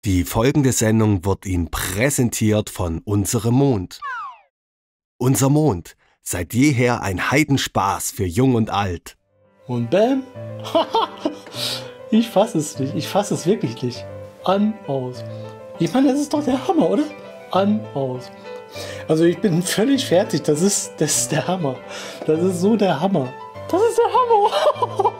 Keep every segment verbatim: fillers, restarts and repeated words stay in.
Die folgende Sendung wird Ihnen präsentiert von Unserem Mond. Unser Mond, seit jeher ein Heidenspaß für Jung und Alt. Und bam, ich fasse es nicht, ich fasse es wirklich nicht. An, aus. Ich meine, das ist doch der Hammer, oder? An, aus. Also ich bin völlig fertig, das ist, das ist der Hammer. Das ist so der Hammer. Das ist der Hammer.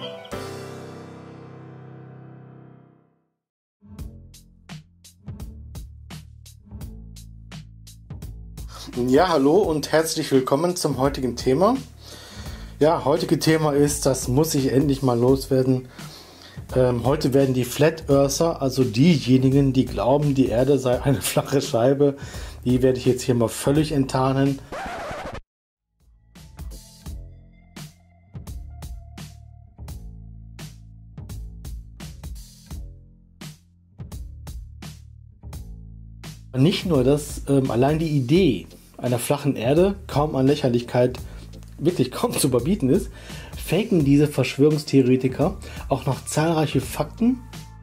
Ja, hallo und herzlich willkommen zum heutigen Thema. Ja, heutige Thema ist, das muss ich endlich mal loswerden. Ähm, heute werden die Flat Earther, also diejenigen, die glauben, die Erde sei eine flache Scheibe, die werde ich jetzt hier mal völlig enttarnen. Nicht nur das, ähm, allein die Idee einer flachen Erde kaum an Lächerlichkeit wirklich kaum zu überbieten ist, faken diese Verschwörungstheoretiker auch noch zahlreiche Fakten.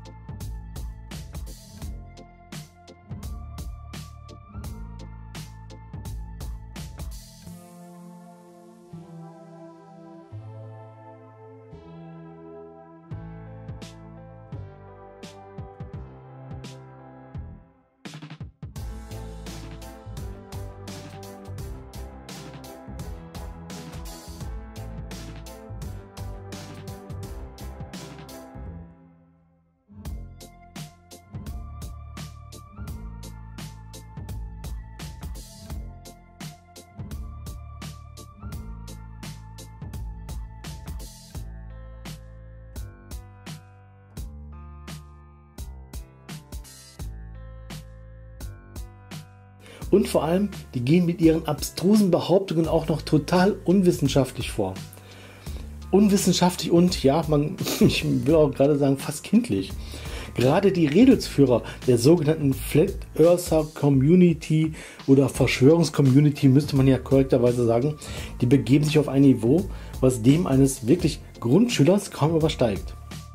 Und vor allem, die gehen mit ihren abstrusen Behauptungen auch noch total unwissenschaftlich vor. Unwissenschaftlich und, ja, man, ich will auch gerade sagen, fast kindlich. Gerade die Redelsführer der sogenannten Flat Earther Community oder Verschwörungscommunity, müsste man ja korrekterweise sagen, die begeben sich auf ein Niveau, was dem eines wirklich Grundschülers kaum übersteigt.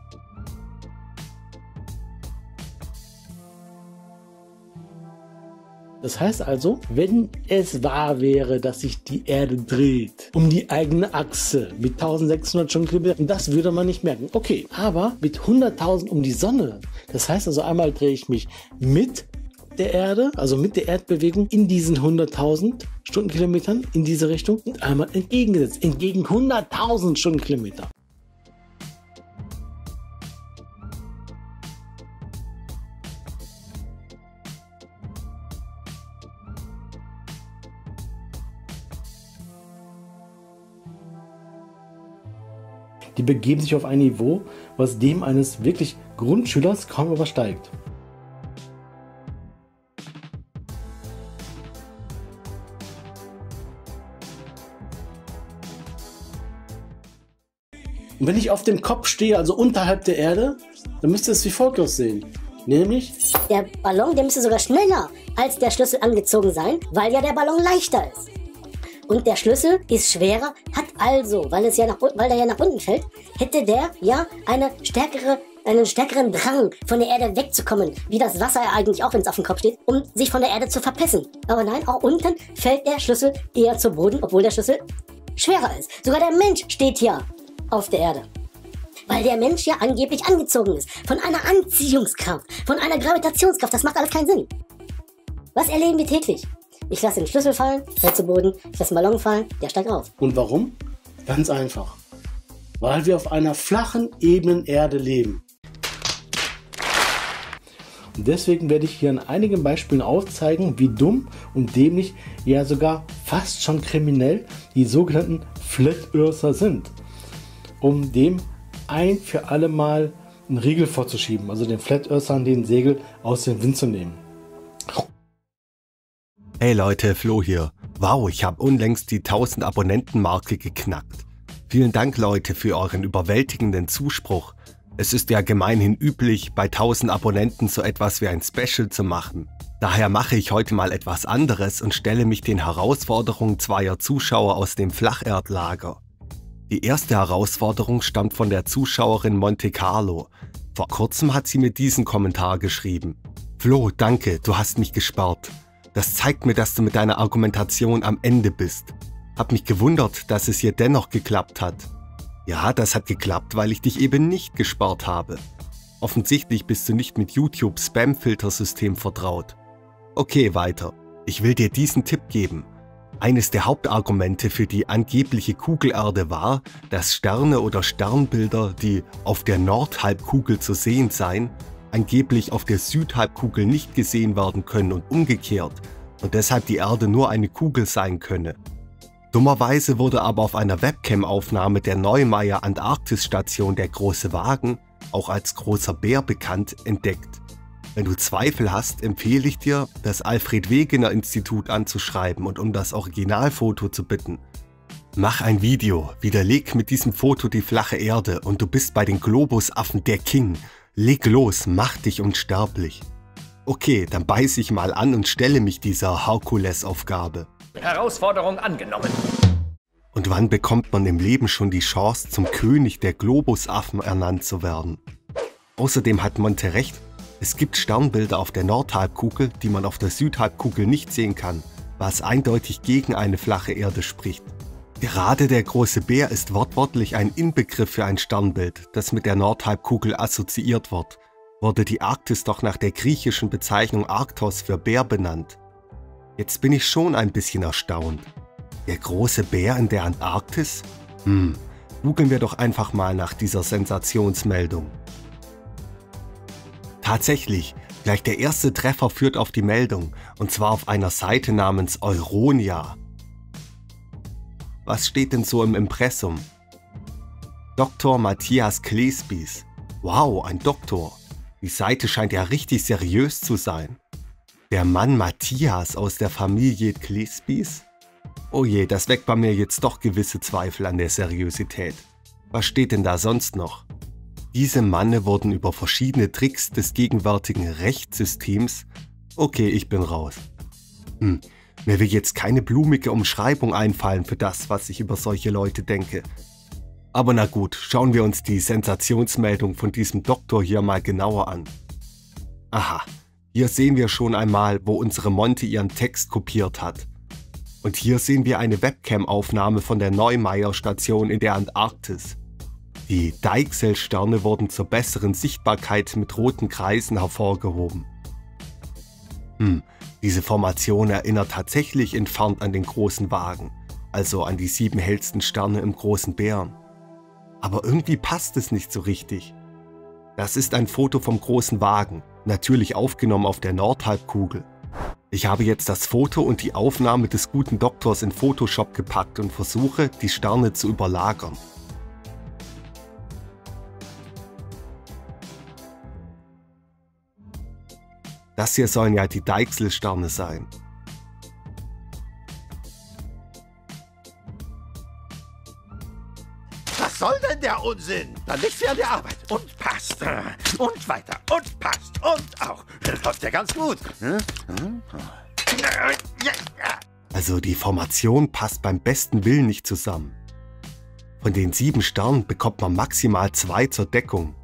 Das heißt also, wenn es wahr wäre, dass sich die Erde dreht um die eigene Achse mit eintausendsechshundert Stundenkilometern, das würde man nicht merken. Okay, aber mit hunderttausend um die Sonne, das heißt also einmal drehe ich mich mit der Erde, also mit der Erdbewegung in diesen hunderttausend Stundenkilometern in diese Richtung und einmal entgegengesetzt, entgegen hunderttausend Stundenkilometer. Die begeben sich auf ein Niveau, was dem eines wirklich Grundschülers kaum übersteigt. Und wenn ich auf dem Kopf stehe, also unterhalb der Erde, dann müsste es wie folgt aussehen. Nämlich, der Ballon, der müsste sogar schneller als der Schlüssel angezogen sein, weil ja der Ballon leichter ist. Und der Schlüssel ist schwerer, hat also, weil, es ja nach, weil der ja nach unten fällt, hätte der ja eine stärkere, einen stärkeren Drang, von der Erde wegzukommen, wie das Wasser ja eigentlich auch, wenn es auf dem Kopf steht, um sich von der Erde zu verpissen. Aber nein, auch unten fällt der Schlüssel eher zu Boden, obwohl der Schlüssel schwerer ist. Sogar der Mensch steht hier auf der Erde. Weil der Mensch ja angeblich angezogen ist. Von einer Anziehungskraft, von einer Gravitationskraft. Das macht alles keinen Sinn. Was erleben wir täglich? Ich lasse den Schlüssel fallen, fällt zu Boden, ich lasse den Ballon fallen, der steigt auf. Und warum? Ganz einfach. Weil wir auf einer flachen, ebenen Erde leben. Und deswegen werde ich hier an einigen Beispielen aufzeigen, wie dumm und dämlich, ja sogar fast schon kriminell, die sogenannten Flat Earther sind. Um dem ein für alle Mal einen Riegel vorzuschieben, also den Flat Earthern den Segel aus dem Wind zu nehmen. Hey Leute, Flo hier. Wow, ich habe unlängst die tausend Abonnenten-Marke geknackt. Vielen Dank Leute für euren überwältigenden Zuspruch. Es ist ja gemeinhin üblich, bei tausend Abonnenten so etwas wie ein Special zu machen. Daher mache ich heute mal etwas anderes und stelle mich den Herausforderungen zweier Zuschauer aus dem Flacherdlager. Die erste Herausforderung stammt von der Zuschauerin Monte Carlo. Vor kurzem hat sie mir diesen Kommentar geschrieben. Flo, danke, du hast mich gesperrt. Das zeigt mir, dass du mit deiner Argumentation am Ende bist. Hab mich gewundert, dass es hier dennoch geklappt hat. Ja, das hat geklappt, weil ich dich eben nicht gesperrt habe. Offensichtlich bist du nicht mit YouTubes Spam-Filtersystem vertraut. Okay, weiter. Ich will dir diesen Tipp geben. Eines der Hauptargumente für die angebliche Kugelerde war, dass Sterne oder Sternbilder, die auf der Nordhalbkugel zu sehen seien, angeblich auf der Südhalbkugel nicht gesehen werden können und umgekehrt und deshalb die Erde nur eine Kugel sein könne. Dummerweise wurde aber auf einer Webcam-Aufnahme der Neumeier Antarktisstation der Große Wagen, auch als Großer Bär bekannt, entdeckt. Wenn du Zweifel hast, empfehle ich dir, das Alfred-Wegener-Institut anzuschreiben und um das Originalfoto zu bitten. Mach ein Video, widerleg mit diesem Foto die flache Erde und du bist bei den Globusaffen der King. Leg los, mach dich unsterblich. Okay, dann beiß ich mal an und stelle mich dieser Herkulesaufgabe. Herausforderung angenommen. Und wann bekommt man im Leben schon die Chance, zum König der Globusaffen ernannt zu werden? Außerdem hat Monte recht. Es gibt Sternbilder auf der Nordhalbkugel, die man auf der Südhalbkugel nicht sehen kann, was eindeutig gegen eine flache Erde spricht. Gerade der große Bär ist wortwörtlich ein Inbegriff für ein Sternbild, das mit der Nordhalbkugel assoziiert wird. Wurde die Arktis doch nach der griechischen Bezeichnung Arktos für Bär benannt. Jetzt bin ich schon ein bisschen erstaunt. Der große Bär in der Antarktis? Hm, googeln wir doch einfach mal nach dieser Sensationsmeldung. Tatsächlich, gleich der erste Treffer führt auf die Meldung, und zwar auf einer Seite namens Euronia. Was steht denn so im Impressum? Doktor Matthias Kleespies. Wow, ein Doktor. Die Seite scheint ja richtig seriös zu sein. Der Mann Matthias aus der Familie Kleespies? Oh je, das weckt bei mir jetzt doch gewisse Zweifel an der Seriosität. Was steht denn da sonst noch? Diese Manne wurden über verschiedene Tricks des gegenwärtigen Rechtssystems... Okay, ich bin raus. Hm, mir will jetzt keine blumige Umschreibung einfallen für das, was ich über solche Leute denke. Aber na gut, schauen wir uns die Sensationsmeldung von diesem Doktor hier mal genauer an. Aha, hier sehen wir schon einmal, wo unsere Monte ihren Text kopiert hat. Und hier sehen wir eine Webcam-Aufnahme von der Neumeier-Station in der Antarktis. Die Deichselsterne wurden zur besseren Sichtbarkeit mit roten Kreisen hervorgehoben. Hm, diese Formation erinnert tatsächlich entfernt an den Großen Wagen, also an die sieben hellsten Sterne im Großen Bären. Aber irgendwie passt es nicht so richtig. Das ist ein Foto vom Großen Wagen, natürlich aufgenommen auf der Nordhalbkugel. Ich habe jetzt das Foto und die Aufnahme des guten Doktors in Photoshop gepackt und versuche, die Sterne zu überlagern. Das hier sollen ja die Deichselsterne sein. Was soll denn der Unsinn? Dann liegt sie an der Arbeit. Und passt. Und weiter. Und passt. Und auch. Läuft ja ganz gut. Also die Formation passt beim besten Willen nicht zusammen. Von den sieben Sternen bekommt man maximal zwei zur Deckung.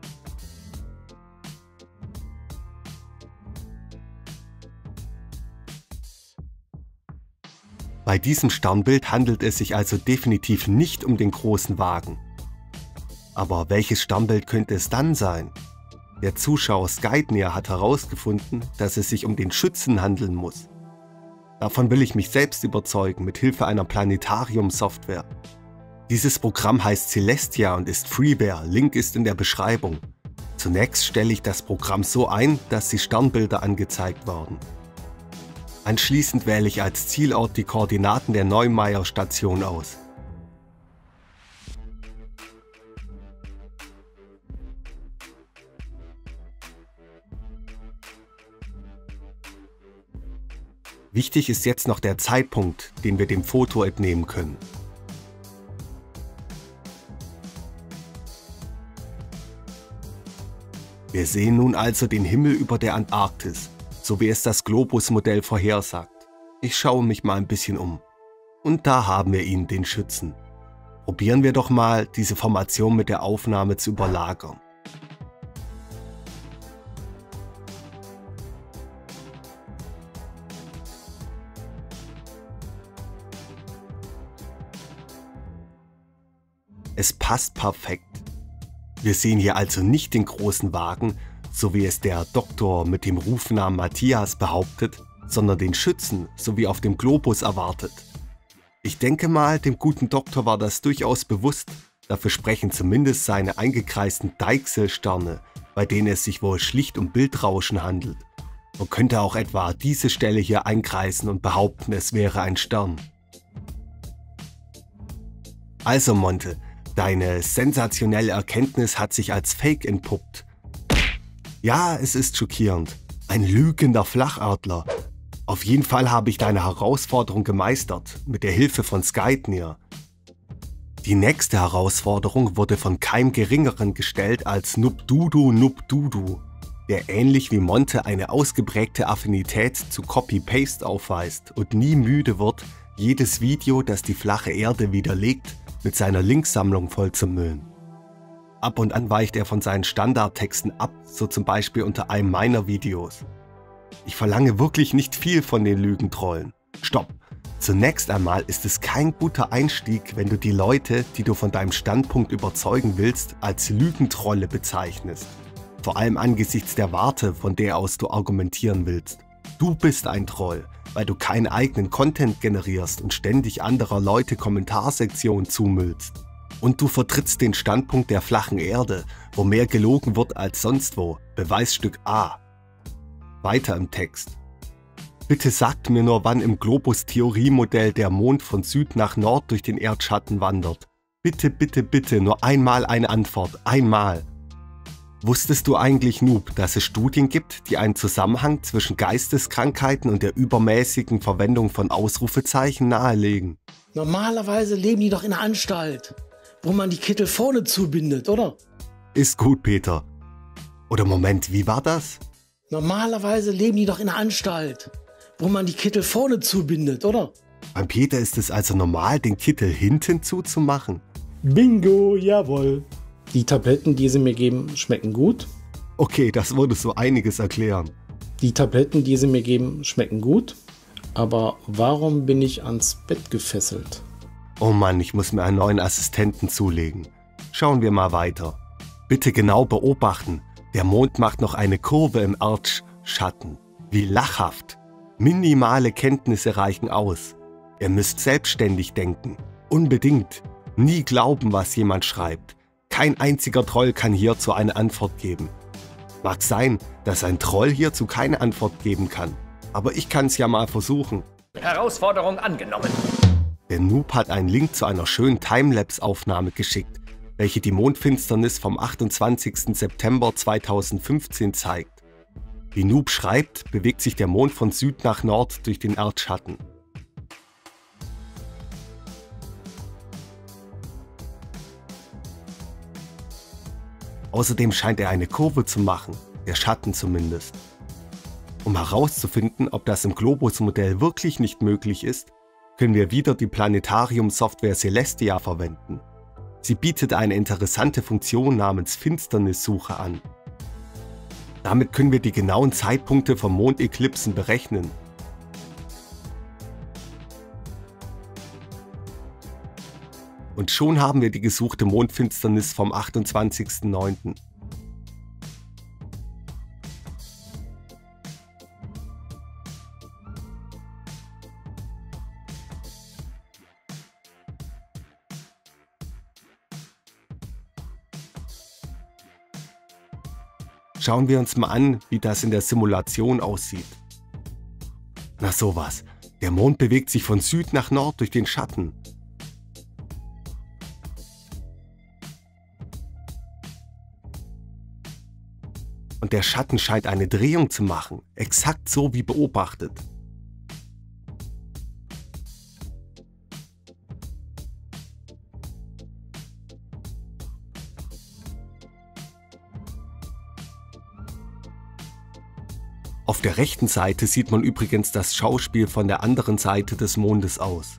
Bei diesem Sternbild handelt es sich also definitiv nicht um den Großen Wagen. Aber welches Sternbild könnte es dann sein? Der Zuschauer Skytner hat herausgefunden, dass es sich um den Schützen handeln muss. Davon will ich mich selbst überzeugen mit Hilfe einer Planetarium-Software. Dieses Programm heißt Celestia und ist Freeware, Link ist in der Beschreibung. Zunächst stelle ich das Programm so ein, dass die Sternbilder angezeigt werden. Anschließend wähle ich als Zielort die Koordinaten der Neumeier-Station aus. Wichtig ist jetzt noch der Zeitpunkt, den wir dem Foto entnehmen können. Wir sehen nun also den Himmel über der Antarktis, so wie es das Globus-Modell vorhersagt. Ich schaue mich mal ein bisschen um. Und da haben wir ihn, den Schützen. Probieren wir doch mal, diese Formation mit der Aufnahme zu überlagern. Es passt perfekt. Wir sehen hier also nicht den großen Wagen, so wie es der Doktor mit dem Rufnamen Matthias behauptet, sondern den Schützen, so wie auf dem Globus erwartet. Ich denke mal, dem guten Doktor war das durchaus bewusst, dafür sprechen zumindest seine eingekreisten Deichselsterne, bei denen es sich wohl schlicht um Bildrauschen handelt. Man könnte auch etwa diese Stelle hier einkreisen und behaupten, es wäre ein Stern. Also Monte, deine sensationelle Erkenntnis hat sich als Fake entpuppt. Ja, es ist schockierend. Ein lügender Flachadler. Auf jeden Fall habe ich deine Herausforderung gemeistert, mit der Hilfe von Skytnir. Die nächste Herausforderung wurde von keinem Geringeren gestellt als Nubdudu Nubdudu, der ähnlich wie Monte eine ausgeprägte Affinität zu Copy-Paste aufweist und nie müde wird, jedes Video, das die flache Erde widerlegt, mit seiner Linksammlung vollzumüllen. Ab und an weicht er von seinen Standardtexten ab, so zum Beispiel unter einem meiner Videos. Ich verlange wirklich nicht viel von den Lügentrollen. Stopp! Zunächst einmal ist es kein guter Einstieg, wenn du die Leute, die du von deinem Standpunkt überzeugen willst, als Lügentrolle bezeichnest. Vor allem angesichts der Warte, von der aus du argumentieren willst. Du bist ein Troll, weil du keinen eigenen Content generierst und ständig anderer Leute Kommentarsektionen zumüllst. Und du vertrittst den Standpunkt der flachen Erde, wo mehr gelogen wird als sonst wo. Beweisstück A. Weiter im Text. Bitte sagt mir nur, wann im Globus-Theoriemodell der Mond von Süd nach Nord durch den Erdschatten wandert. Bitte, bitte, bitte, nur einmal eine Antwort. Einmal. Wusstest du eigentlich, Noob, dass es Studien gibt, die einen Zusammenhang zwischen Geisteskrankheiten und der übermäßigen Verwendung von Ausrufezeichen nahelegen? Normalerweise leben die doch in einer Anstalt, wo man die Kittel vorne zubindet, oder? Ist gut, Peter. Oder Moment, wie war das? Normalerweise leben die doch in einer Anstalt, wo man die Kittel vorne zubindet, oder? Beim Peter ist es also normal, den Kittel hinten zuzumachen? Bingo, jawohl. Die Tabletten, die sie mir geben, schmecken gut. Okay, das würde so einiges erklären. Die Tabletten, die sie mir geben, schmecken gut. Aber warum bin ich ans Bett gefesselt? Oh Mann, ich muss mir einen neuen Assistenten zulegen. Schauen wir mal weiter. Bitte genau beobachten. Der Mond macht noch eine Kurve im Erdschatten. Wie lachhaft. Minimale Kenntnisse reichen aus. Ihr müsst selbstständig denken. Unbedingt. Nie glauben, was jemand schreibt. Kein einziger Troll kann hierzu eine Antwort geben. Mag sein, dass ein Troll hierzu keine Antwort geben kann. Aber ich kann es ja mal versuchen. Herausforderung angenommen. Der Noob hat einen Link zu einer schönen Timelapse-Aufnahme geschickt, welche die Mondfinsternis vom achtundzwanzigsten September zweitausendfünfzehn zeigt. Wie Noob schreibt, bewegt sich der Mond von Süd nach Nord durch den Erdschatten. Außerdem scheint er eine Kurve zu machen, der Schatten zumindest. Um herauszufinden, ob das im Globus-Modell wirklich nicht möglich ist, können wir wieder die Planetarium-Software Celestia verwenden. Sie bietet eine interessante Funktion namens Finsternissuche an. Damit können wir die genauen Zeitpunkte von Mondeklipsen berechnen. Und schon haben wir die gesuchte Mondfinsternis vom achtundzwanzigsten neunten Schauen wir uns mal an, wie das in der Simulation aussieht. Na sowas, der Mond bewegt sich von Süd nach Nord durch den Schatten. Und der Schatten scheint eine Drehung zu machen, exakt so wie beobachtet. Auf der rechten Seite sieht man übrigens das Schauspiel von der anderen Seite des Mondes aus.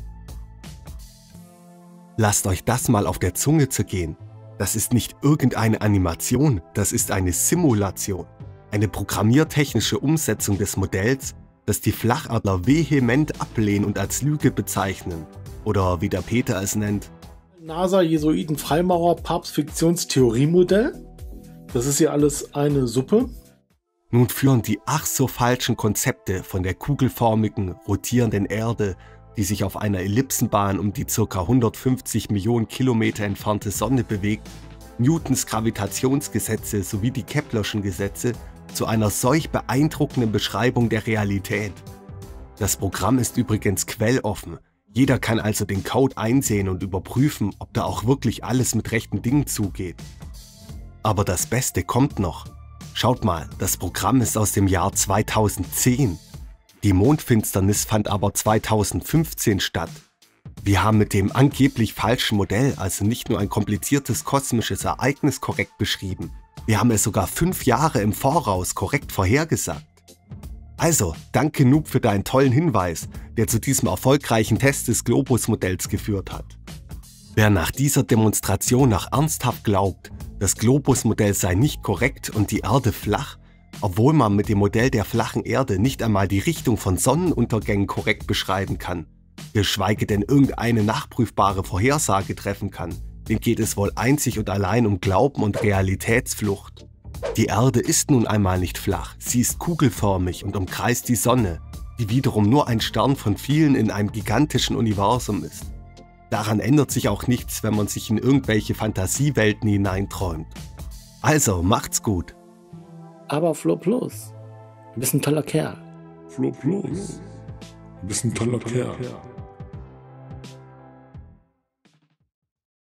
Lasst euch das mal auf der Zunge zergehen. Das ist nicht irgendeine Animation, das ist eine Simulation. Eine programmiertechnische Umsetzung des Modells, das die Flachadler vehement ablehnen und als Lüge bezeichnen. Oder wie der Peter es nennt. NASA, Jesuiten, Freimaurer, Papst, Fiktionstheoriemodell. Das ist ja alles eine Suppe. Nun führen die ach so falschen Konzepte von der kugelförmigen, rotierenden Erde, die sich auf einer Ellipsenbahn um die ca. hundertfünfzig Millionen Kilometer entfernte Sonne bewegt, Newtons Gravitationsgesetze sowie die Keplerschen Gesetze zu einer solch beeindruckenden Beschreibung der Realität. Das Programm ist übrigens quelloffen. Jeder kann also den Code einsehen und überprüfen, ob da auch wirklich alles mit rechten Dingen zugeht. Aber das Beste kommt noch. Schaut mal, das Programm ist aus dem Jahr zweitausendzehn. Die Mondfinsternis fand aber zweitausendfünfzehn statt. Wir haben mit dem angeblich falschen Modell also nicht nur ein kompliziertes kosmisches Ereignis korrekt beschrieben, wir haben es sogar fünf Jahre im Voraus korrekt vorhergesagt. Also, danke Noob für deinen tollen Hinweis, der zu diesem erfolgreichen Test des Globus-Modells geführt hat. Wer nach dieser Demonstration noch ernsthaft glaubt, das Globus-Modell sei nicht korrekt und die Erde flach, obwohl man mit dem Modell der flachen Erde nicht einmal die Richtung von Sonnenuntergängen korrekt beschreiben kann, geschweige denn irgendeine nachprüfbare Vorhersage treffen kann, dem geht es wohl einzig und allein um Glauben und Realitätsflucht. Die Erde ist nun einmal nicht flach, sie ist kugelförmig und umkreist die Sonne, die wiederum nur ein Stern von vielen in einem gigantischen Universum ist. Daran ändert sich auch nichts, wenn man sich in irgendwelche Fantasiewelten hineinträumt. Also, macht's gut. Aber Flo Plus, du bist ein toller Kerl. Flo Plus, du bist ein toller Kerl.